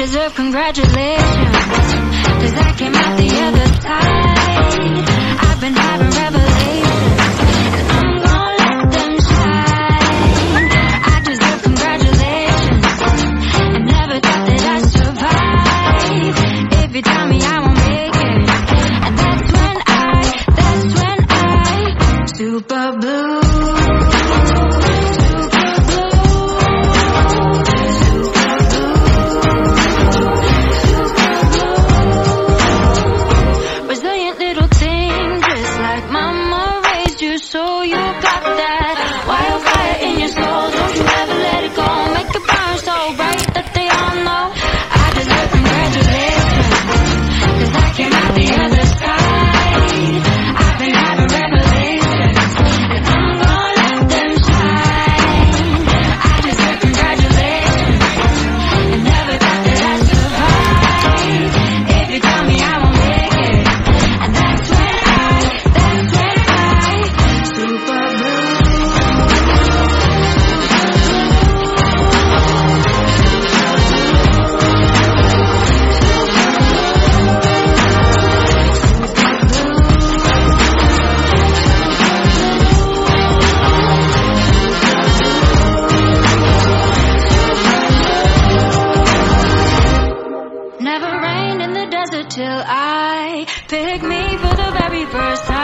deserve congratulations, 'cause I came out the other side. I've been having revelations, and I'm gonna let them shine. I deserve congratulations, and never thought that I'd survive. If you tell me I won't make it, and that's when I super blue. So you got that wildfire in your soul. Don't you ever let it go. Make it burn so bright that they all know I deserve congratulations, 'cause I came out the other side. I've been having revelations, and I'm gonna let them shine. I deserve congratulations, and never thought that I'd survive. If you tell me I won't make it, and that's when super blue. Never rained in the desert till I picked me for the very first time.